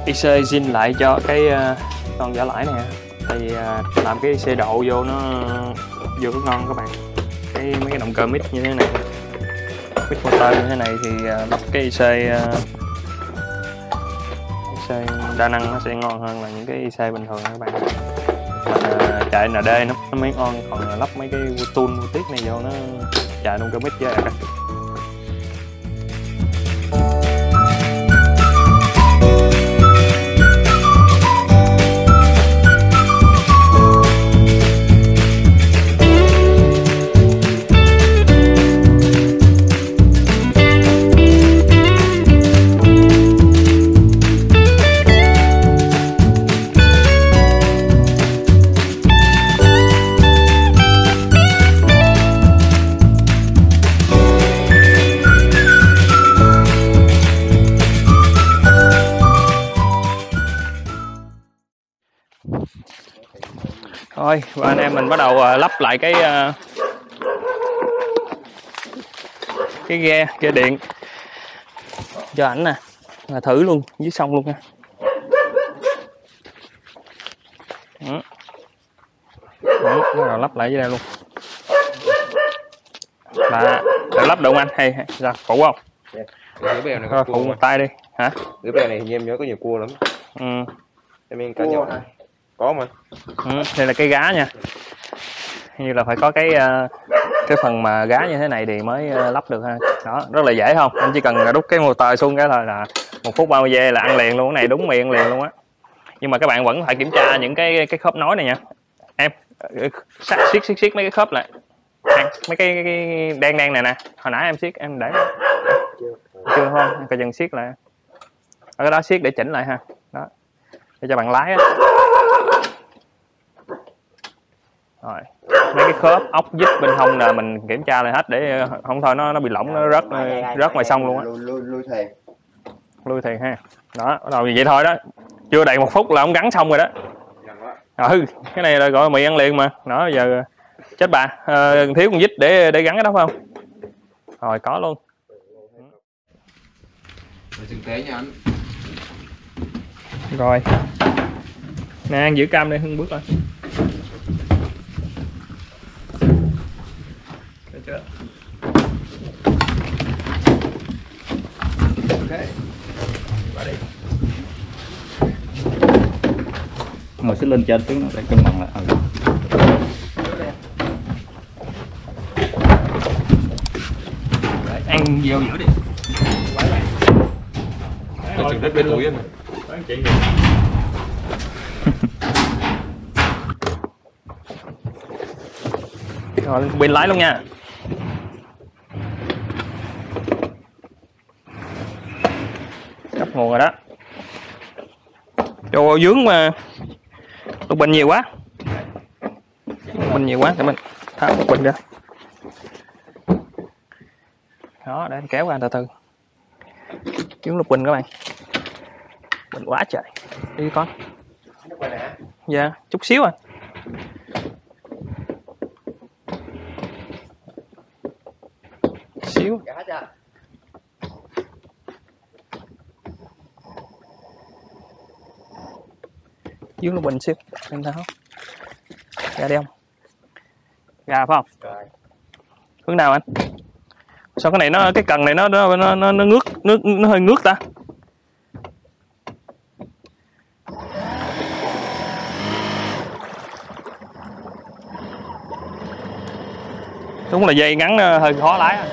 IC zin lại cho cái con vỏ lãi nè, tại vì làm cái IC độ vô nó vô cái ngon các bạn. Mấy cái động cơ mic như thế này, mic motor như thế này thì lắp cái IC đa năng nó sẽ ngon hơn là những cái IC bình thường các bạn. Chạy ND nó mới ngon, còn lắp mấy cái tool tiết này vô nó chạy động cơ mic với các. Thôi và anh em mình bắt đầu lắp lại cái ghe điện cho ảnh nè, là thử luôn dưới sông luôn nha. Bắt đầu lắp lại dưới đây luôn. Là để lắp được không anh hay sao, phụ không? Cái bè này thôi phụ một tay đi hả? Cái bè này em nhớ có nhiều cua lắm. Em cá nhỏ này có mà. Đây là cái gá nha, như là phải có cái phần mà gá như thế này thì mới lắp được ha. Đó, rất là dễ không? Anh chỉ cần đút cái motor xuống cái thôi là 1 phút 30 giây là ăn liền luôn. Cái này đúng miệng liền luôn á. Nhưng mà các bạn vẫn phải kiểm tra những cái khớp nối này nha em. Siết mấy cái khớp lại, mấy cái đen này nè, hồi nãy em siết em để chưa không, em phải dừng siết lại ở cái đó, siết để chỉnh lại ha. Đó, để cho bạn lái á. Rồi mấy cái khớp ốc vít bên hông là mình kiểm tra lại hết để không thôi nó bị lỏng, nó rớt ngoài sông luôn á. Lui thuyền ha. Đó, bắt đầu vậy thôi đó, chưa đầy 1 phút là ông gắn xong rồi đó. Cái này là gọi mì ăn liền mà. Đó giờ chết bà, thiếu con vít để gắn cái đó phải không? Rồi có luôn. Thực tế nha anh. Rồi nè, anh giữ cam đây, Hưng bước lên. Được chưa? Ok. Vào đi. Ngồi xích lên trên tiếng nó để cân bằng lại. Ăn vô giữa đi. Tôi chừng đất bên túi này. Rồi bên lái luôn nha. Cấp nguồn rồi đó. Cho dướng mà lục bình nhiều quá. Bình nhiều quá thì mình tháo lục bình ra. Đó, để anh kéo ra từ từ. Kiếm lục bình các bạn. Bình quá trời. Đi con. Dạ, chút xíu à. Xíu. Dưới lục bình xíu, em tháo. Ra đi không? Ra phải không? Rồi. Hướng nào anh? Sao cái này cái cần này nó nó hơi ngước ta? Đúng là dây ngắn hơi khó lái anh.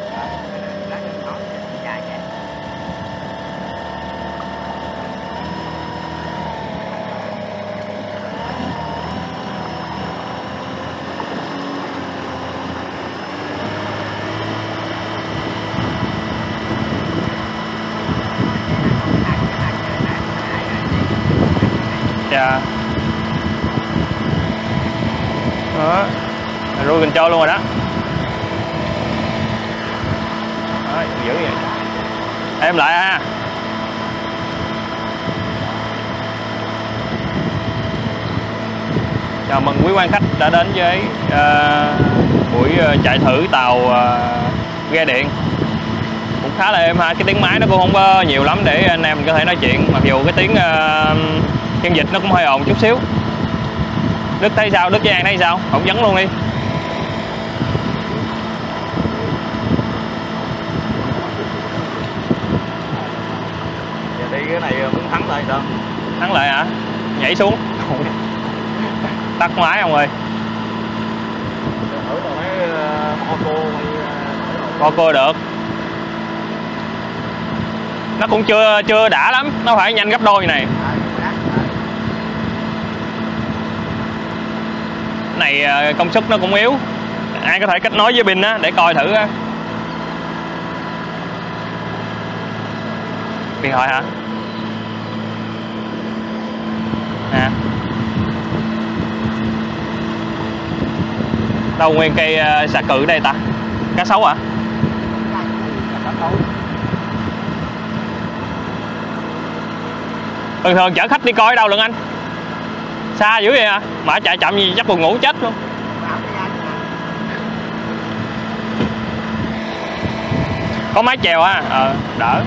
Dạ. Đó. Rồi mình cho luôn rồi đó. Đó, giữ vậy. Em lại ha. Chào mừng quý quan khách đã đến với buổi chạy thử tàu ghe điện. Một khá là êm ha, cái tiếng máy nó cũng không có nhiều lắm để anh em mình có thể nói chuyện, mặc dù cái tiếng phiên dịch nó cũng hơi ồn chút xíu. Đức thấy sao? Đức với An thấy sao? Phỏng vấn luôn đi. Giờ đi cái này muốn thắng lại sao? Thắng lại hả? Nhảy xuống. Tắt máy ông ơi. Thử rồi mấy Cô được. Nó cũng chưa đã lắm, nó phải nhanh gấp đôi này. Này công suất nó cũng yếu. Ai có thể kết nối với pin á để coi thử á. Điện thoại hả? À. Đâu nguyên cây xà cừ đây ta? Cá sấu hả? Thường thường chở khách đi coi đâu lần anh? Xa dữ vậy à? Mà chạy chậm gì chắc buồn ngủ chết luôn. Có mái chèo á, đỡ.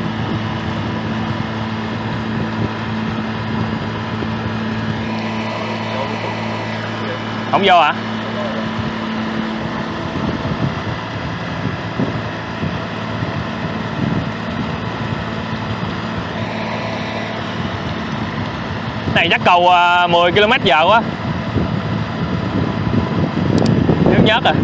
Không vô hả? Này chắc cầu 10 km/h quá. Nhớt nhớt à.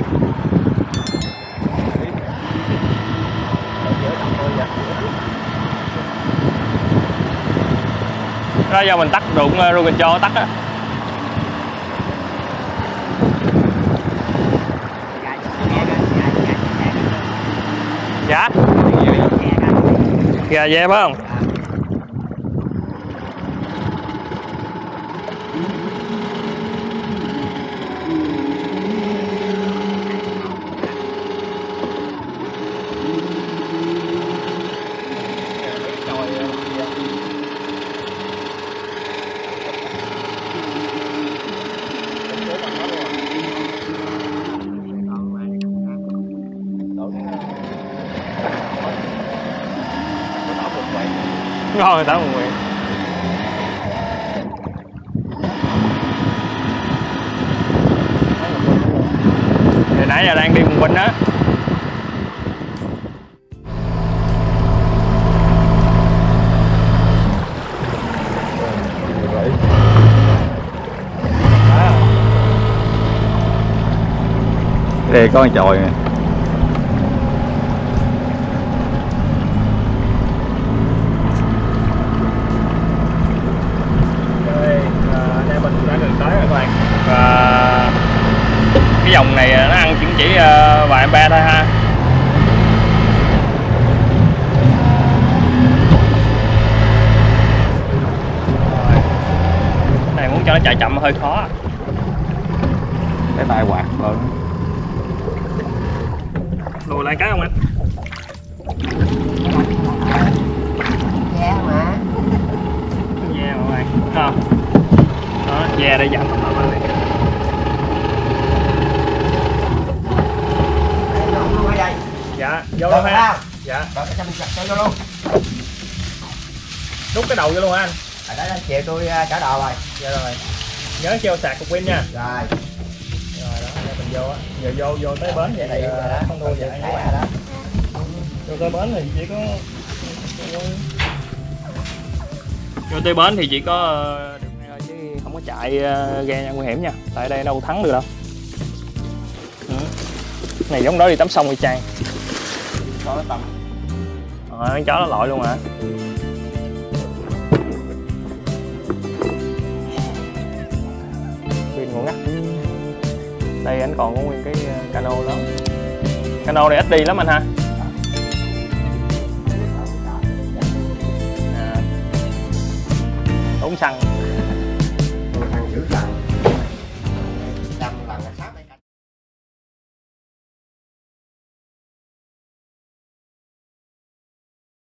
Đó do mình tắt đụng ruột cho tắt á. Dạ. Gà dê phải không? Ngon tao một nguyện. Hồi nãy giờ đang đi một mình á. Đây có con chòi nè. Và cái dòng này nó ăn chỉ vài ampere thôi ha. Cái này muốn cho nó chạy chậm hơi khó. Cái tay quạt rồi. Lùi lại cái không anh? Dạ mà. Yeah mọi người. Đó, yeah để dặn tốc độ này. Dạ, vô luôn ha. Dạ. Rồi cho mình chặt cho vô luôn. Rút cái đầu vô luôn hả anh? Ở đó chiều tôi trả đồ rồi. Dạ rồi. Nhớ treo sạc cục pin nha. Rồi. Rồi đó, để mình vô á. Giờ vô tới bến vậy thì không thua vậy các bạn. Vô tới bến thì chỉ có vô tới bến thì chỉ có được ngay thôi chứ không có chạy ghe nha, nguy hiểm nha. Tại đây đâu thắng được đâu. Này giống đó đi tắm sông y chang. Cho nó tầm. Con chó nó lội luôn hả? Pin còn ngắt. Đây anh còn có nguyên cái cano lớn. Cano này ít đi lắm anh ha. Tốn xăng.